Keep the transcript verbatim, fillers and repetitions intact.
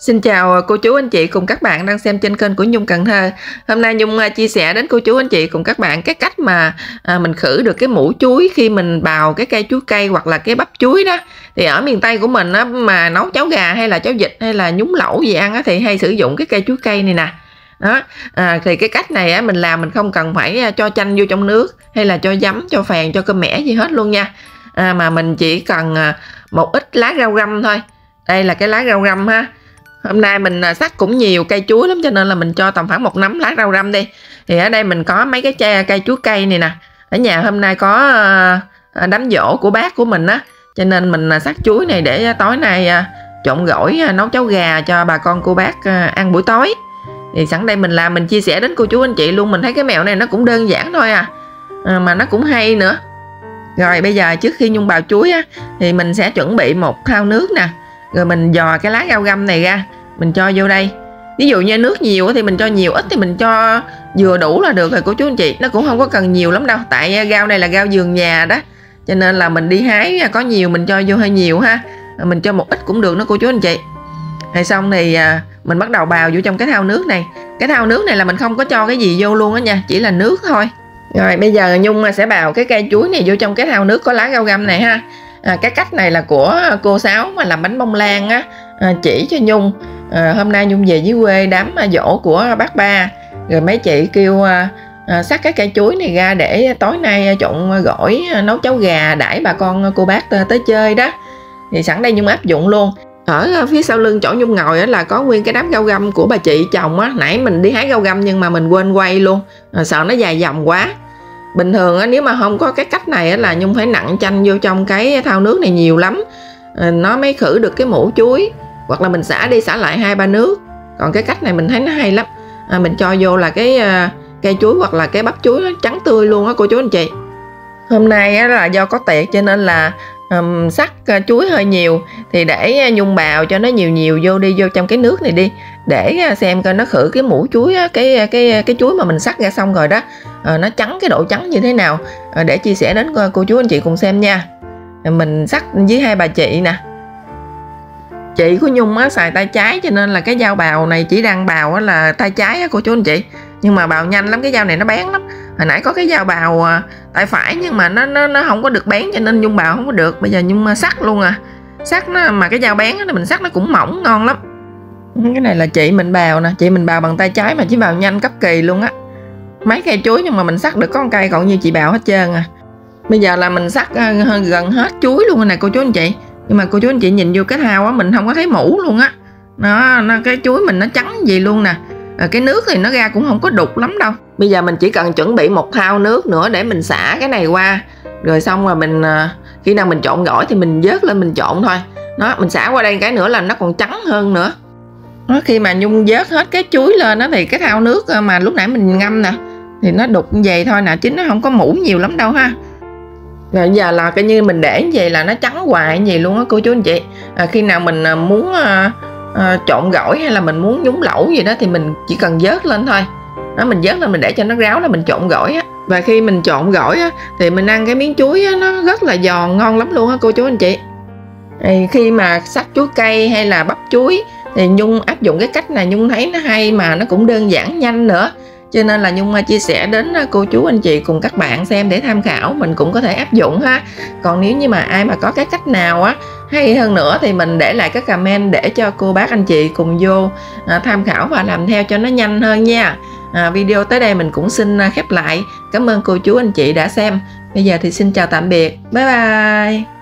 Xin chào cô chú anh chị cùng các bạn đang xem trên kênh của Nhung Cần Thơ. Hôm nay Nhung chia sẻ đến cô chú anh chị cùng các bạn cái cách mà à, mình khử được cái mủ chuối khi mình bào cái cây chuối cây hoặc là cái bắp chuối đó. Thì ở miền Tây của mình á, mà nấu cháo gà hay là cháo vịt hay là nhúng lẩu gì ăn á, thì hay sử dụng cái cây chuối cây này nè. Đó, à, thì cái cách này á, mình làm mình không cần phải cho chanh vô trong nước hay là cho giấm, cho phèn, cho cơm mẻ gì hết luôn nha. À, mà mình chỉ cần một ít lá rau răm thôi. Đây là cái lá rau răm ha. Hôm nay mình sắc cũng nhiều cây chuối lắm cho nên là mình cho tầm khoảng một nắm lá rau răm đi. Thì ở đây mình có mấy cái chai cây chuối cây này nè. Ở nhà hôm nay có đám giỗ của bác của mình á, cho nên mình sắc chuối này để tối nay trộn gỏi nấu cháo gà cho bà con cô bác ăn buổi tối. Thì sẵn đây mình làm mình chia sẻ đến cô chú anh chị luôn. Mình thấy cái mẹo này nó cũng đơn giản thôi à, à mà nó cũng hay nữa. Rồi bây giờ trước khi Nhung bào chuối á, thì mình sẽ chuẩn bị một thau nước nè. Rồi mình dò cái lá rau găm này ra, mình cho vô đây. Ví dụ như nước nhiều thì mình cho nhiều, ít thì mình cho vừa đủ là được rồi cô chú anh chị. Nó cũng không có cần nhiều lắm đâu, tại rau này là rau vườn nhà đó, cho nên là mình đi hái có nhiều mình cho vô hơi nhiều ha. Mình cho một ít cũng được đó cô chú anh chị. Rồi xong thì mình bắt đầu bào vô trong cái thau nước này. Cái thau nước này là mình không có cho cái gì vô luôn á nha, chỉ là nước thôi. Rồi bây giờ Nhung sẽ bào cái cây chuối này vô trong cái thau nước có lá rau găm này ha. À, cái cách này là của cô Sáu mà làm bánh bông lan á, à, chỉ cho Nhung. À, hôm nay Nhung về dưới quê đám giỗ của bác ba, rồi mấy chị kêu à, à, xắt cái cây chuối này ra để tối nay trộn gỏi nấu cháo gà đãi bà con cô bác tới chơi đó. Thì sẵn đây Nhung áp dụng luôn. Ở phía sau lưng chỗ Nhung ngồi là có nguyên cái đám rau găm của bà chị chồng á. Nãy mình đi hái rau găm nhưng mà mình quên quay luôn, à, sợ nó dài dòng quá. Bình thường á, nếu mà không có cái cách này á, là Nhung phải nặn chanh vô trong cái thau nước này nhiều lắm, à, nó mới khử được cái mủ chuối. Hoặc là mình xả đi xả lại hai ba nước. Còn cái cách này mình thấy nó hay lắm, à, mình cho vô là cái uh, cây chuối hoặc là cái bắp chuối nó trắng tươi luôn á cô chú anh chị. Hôm nay á, là do có tiệc cho nên là um, sắc uh, chuối hơi nhiều, thì để Nhung bào cho nó nhiều nhiều vô đi vô trong cái nước này đi, để xem coi nó khử cái mủ chuối á, cái cái cái chuối mà mình sắc ra xong rồi đó, à, nó trắng, cái độ trắng như thế nào, à, để chia sẻ đến cô chú anh chị cùng xem nha. Mình sắc với hai bà chị nè. Chị của Nhung á, xài tay trái cho nên là cái dao bào này chỉ đang bào á, là tay trái á, cô chú anh chị. Nhưng mà bào nhanh lắm, cái dao này nó bén lắm. Hồi nãy có cái dao bào à, tay phải nhưng mà nó nó nó không có được bén cho nên Nhung bào không có được. Bây giờ Nhung sắc luôn à. Sắc nó mà cái dao bén á, mình sắc nó cũng mỏng ngon lắm. Cái này là chị mình bào nè, chị mình bào bằng tay trái mà chỉ bào nhanh cấp kỳ luôn á. Mấy cây chuối nhưng mà mình sắc được có một cây, còn như chị bào hết trơn à. Bây giờ là mình sắc uh, gần hết chuối luôn rồi nè cô chú anh chị. Nhưng mà cô chú anh chị nhìn vô cái thau á, mình không có thấy mủ luôn á. Nó, nó cái chuối mình nó trắng gì luôn nè. À, cái nước thì nó ra cũng không có đục lắm đâu. Bây giờ mình chỉ cần chuẩn bị một thau nước nữa để mình xả cái này qua. Rồi xong rồi mình uh, khi nào mình trộn gỏi thì mình vớt lên mình trộn thôi. Đó, mình xả qua đây cái nữa là nó còn trắng hơn nữa. Đó, khi mà Nhung vớt hết cái chuối lên đó, thì cái thau nước mà lúc nãy mình ngâm nè thì nó đục như vậy thôi nè, chứ nó không có mủ nhiều lắm đâu ha. Rồi giờ là coi như mình để như vậy là nó trắng hoài như vậy luôn á cô chú anh chị. À, khi nào mình muốn à, à, trộn gỏi hay là mình muốn nhúng lẩu gì đó thì mình chỉ cần vớt lên thôi. Đó, mình vớt lên mình để cho nó ráo là mình trộn gỏi á. Và khi mình trộn gỏi á thì mình ăn cái miếng chuối á, nó rất là giòn ngon lắm luôn á cô chú anh chị. Thì khi mà sắc chuối cây hay là bắp chuối thì Nhung áp dụng cái cách này Nhung thấy nó hay mà nó cũng đơn giản nhanh nữa, cho nên là Nhung chia sẻ đến cô chú anh chị cùng các bạn xem để tham khảo, mình cũng có thể áp dụng ha. Còn nếu như mà ai mà có cái cách nào á hay hơn nữa thì mình để lại các comment để cho cô bác anh chị cùng vô à, tham khảo và làm theo cho nó nhanh hơn nha. À, video tới đây mình cũng xin khép lại. Cảm ơn cô chú anh chị đã xem. Bây giờ thì xin chào tạm biệt, bye bye.